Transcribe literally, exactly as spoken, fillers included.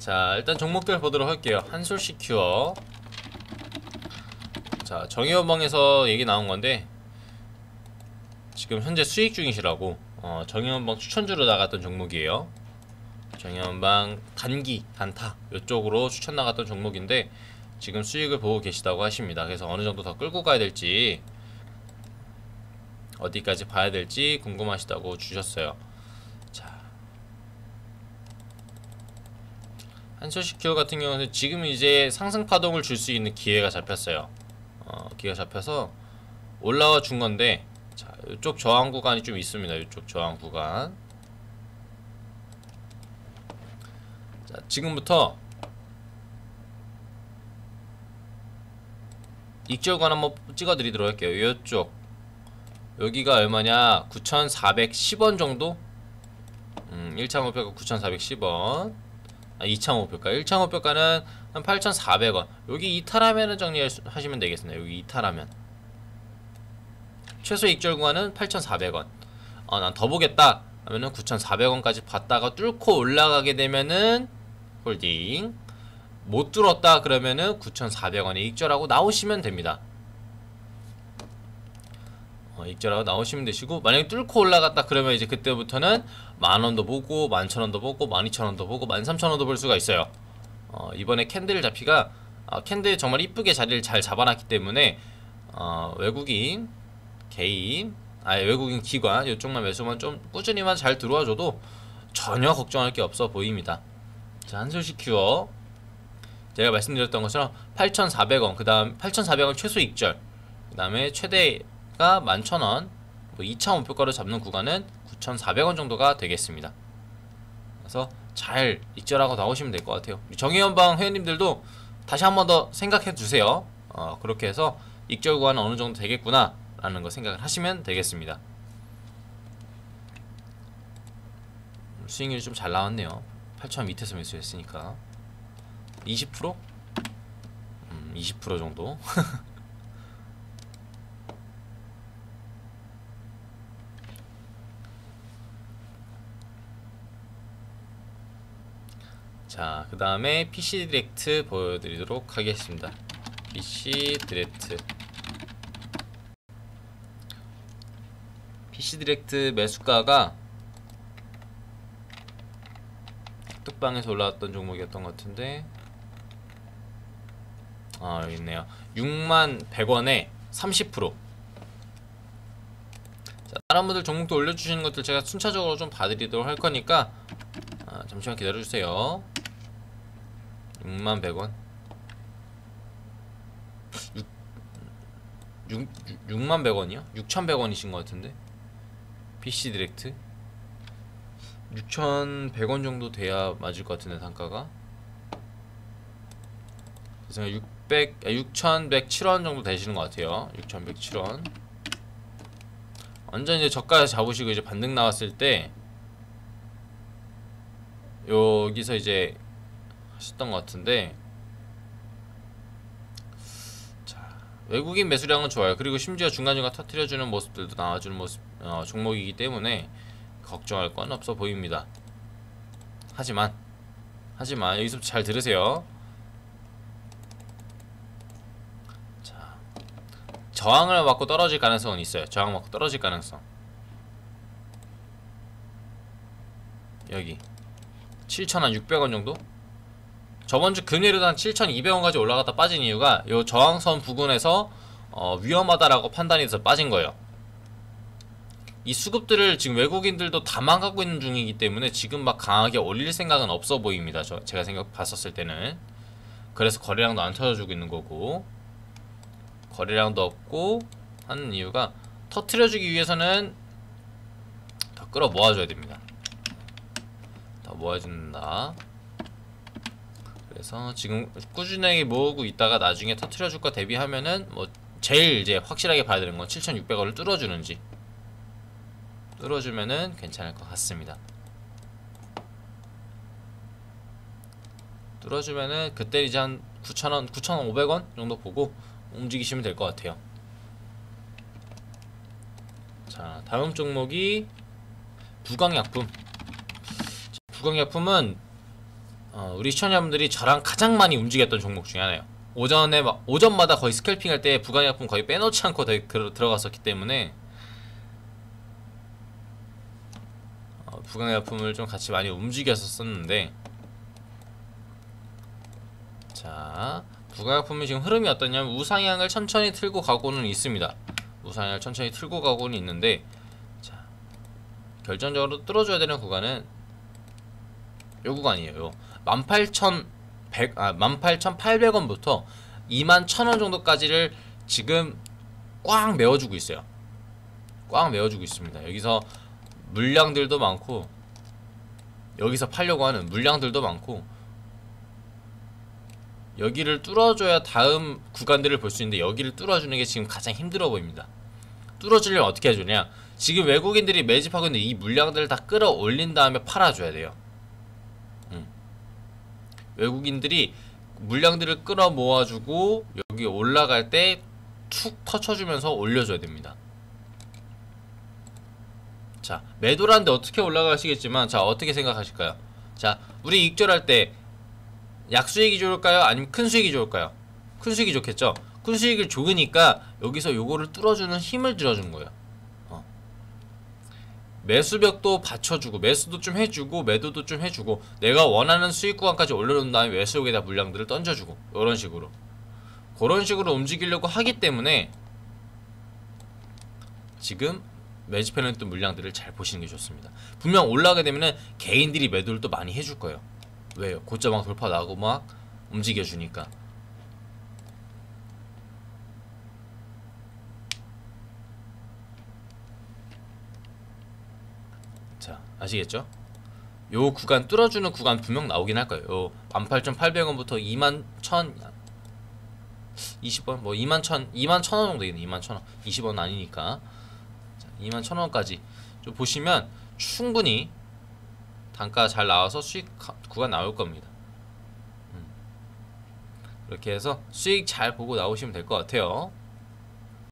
자, 일단 종목들 보도록 할게요. 한솔시큐어. 자, 정의원방에서 얘기 나온 건데 지금 현재 수익 중이시라고 어, 정의원방 추천주로 나갔던 종목이에요. 정의원방 단기, 단타 이쪽으로 추천 나갔던 종목인데 지금 수익을 보고 계시다고 하십니다. 그래서 어느 정도 더 끌고 가야 될지 어디까지 봐야 될지 궁금하시다고 주셨어요. 자, 한솔시큐어 같은 경우는 지금 이제 상승 파동을 줄 수 있는 기회가 잡혔어요. 어, 기회가 잡혀서 올라와 준 건데, 자, 이쪽 저항 구간이 좀 있습니다. 이쪽 저항 구간. 자, 지금부터 익절관 한번 찍어드리도록 할게요. 이쪽 여기가 얼마냐? 구천사백십 원 정도? 음, 일 차 목표가 구천사백십 원. 아, 이 차 목표가 일 차 목표가는 한 팔천사백 원. 여기 이탈하면은 정리하시면 되겠습니다. 여기 이탈하면 최소 익절 구간은 팔천사백 원. 어, 난 더 보겠다 하면은 구천사백 원까지 봤다가 뚫고 올라가게 되면은 홀딩, 못 뚫었다 그러면은 구천사백 원에 익절하고 나오시면 됩니다. 어, 익절하고 나오시면 되시고, 만약에 뚫고 올라갔다 그러면 이제 그때부터는 만원도 보고 만천원도 보고 만이천원도 보고 만삼천원도 볼 수가 있어요. 어, 이번에 캔들 잡히가 어, 캔들 정말 이쁘게 자리를 잘 잡아놨기 때문에 어, 외국인 개인, 아 외국인 기관 이쪽만 매수만 좀 꾸준히만 잘 들어와줘도 전혀 걱정할 게 없어 보입니다. 자, 한솔시큐어 제가 말씀드렸던 것처럼 팔천사백 원, 그 다음 팔천사백 원 최소 익절, 그 다음에 최대가 만천원, 뭐 이 차 목표가로 잡는 구간은 구천사백 원 정도가 되겠습니다. 그래서 잘 익절하고 나오시면 될 것 같아요. 정의연방 회원님들도 다시 한 번 더 생각해 주세요. 어, 그렇게 해서 익절 구간은 어느 정도 되겠구나 라는 거 생각을 하시면 되겠습니다. 수익률이 좀 잘 나왔네요. 팔천 원 밑에서 매수했으니까 이십 퍼센트? 음, 이십 퍼센트 정도. 자, 그 다음에 피씨 디렉트 보여드리도록 하겠습니다. 피씨 디렉트 피씨 디렉트 매수가가 뚝방에서 올라왔던 종목이었던 것 같은데, 아 여기 있네요. 육만 백 원에 삼십 퍼센트. 자, 다른 분들 종목도 올려주시는 것들 제가 순차적으로 좀 봐드리도록 할 거니까 아, 잠시만 기다려주세요. 육만 백 원, 육만 백 원이요? 육천백 원이신 것 같은데 피씨 디렉트 육천백 원 정도 돼야 맞을 것 같은데 단가가. 그래서 육백, 아, 육천백칠 원 정도 되시는 것 같아요. 육천백칠 원. 완전 이제 저가에서 잡으시고 이제 반등 나왔을 때 여기서 이제 하셨던 것 같은데, 자, 외국인 매수량은 좋아요. 그리고 심지어 중간중간 터트려주는 모습들도 나와주는 모습 어, 종목이기 때문에 걱정할 건 없어 보입니다. 하지만 하지만 여기서 잘 들으세요. 자, 저항을 맞고 떨어질 가능성은 있어요. 저항 맞고 떨어질 가능성. 여기 칠천 육백 원 정도? 저번주 금요일에도 한 칠천이백 원까지 올라갔다 빠진 이유가 요 저항선 부근에서 어, 위험하다라고 판단이 돼서 빠진 거예요. 이 수급들을 지금 외국인들도 다 망가고 있는 중이기 때문에 지금 막 강하게 올릴 생각은 없어 보입니다. 저, 제가 생각 봤었을 때는. 그래서 거래량도 안 터져주고 있는 거고, 거래량도 없고 하는 이유가 터트려주기 위해서는 더 끌어 모아줘야 됩니다. 더 모아준다. 그래서 지금 꾸준하게 모으고 있다가 나중에 터트려줄 거 대비하면은 뭐 제일 이제 확실하게 봐야 되는 건 칠천육백 원을 뚫어주는지. 뚫어주면은 괜찮을 것 같습니다. 뚫어주면은 그때 이제 한 구천 원, 구천오백 원 정도 보고 움직이시면 될 것 같아요. 자, 다음 종목이 부강약품. 부강약품은 어, 우리 시청자분들이 저랑 가장 많이 움직였던 종목 중에 하나예요. 오전에 막 오전마다 거의 스캘핑 할 때 부강약품 거의 빼놓지 않고 더, 그, 들어갔었기 때문에 어, 부강약품을 좀 같이 많이 움직였었는데, 자, 부강약품이 지금 흐름이 어떠냐면 우상향을 천천히 틀고 가고는 있습니다. 우상향을 천천히 틀고 가고는 있는데, 자, 결정적으로 뚫어줘야 되는 구간은 요 구간이에요. 요 만 팔천백, 아, 만 팔천팔백 원부터 이만 천 원 정도까지를 지금 꽉 메워주고 있어요. 꽉 메워주고 있습니다. 여기서 물량들도 많고, 여기서 팔려고 하는 물량들도 많고, 여기를 뚫어줘야 다음 구간들을 볼 수 있는데, 여기를 뚫어주는 게 지금 가장 힘들어 보입니다. 뚫어주려면 어떻게 해주냐, 지금 외국인들이 매집하고 있는 이 물량들을 다 끌어올린 다음에 팔아줘야 돼요. 음. 외국인들이 물량들을 끌어 모아주고 여기 올라갈 때 툭 터쳐주면서 올려줘야 됩니다. 자, 매도라는데 어떻게 올라가시겠지만, 자, 어떻게 생각하실까요? 자, 우리 익절할 때 약수익이 좋을까요? 아니면 큰 수익이 좋을까요? 큰 수익이 좋겠죠? 큰 수익을 좋으니까 여기서 요거를 뚫어주는 힘을 들어준 거예요. 어. 매수벽도 받쳐주고, 매수도 좀 해주고, 매도도 좀 해주고, 내가 원하는 수익 구간까지 올려놓은 다음에 매수역에다 물량들을 던져주고, 이런 식으로 그런 식으로 움직이려고 하기 때문에 지금 매집해놓은 물량들을 잘 보시는 게 좋습니다. 분명 올라가게 되면은 개인들이 매도를 또 많이 해줄 거예요. 왜요? 고점 막 돌파 나고 막 움직여주니까. 자, 아시겠죠? 요 구간 뚫어주는 구간 분명 나오긴 할 거예요. 요 만 팔천팔백 원부터 이만 천, 이십 원, 뭐 이만 천, 이만 천 원 정도 되겠네. 이만 천 원. 이십 원 아니니까. 자, 이만 천 원까지 좀 보시면 충분히 단가 잘 나와서 수익 구간 나올 겁니다. 음. 그렇게 해서 수익 잘 보고 나오시면 될 것 같아요.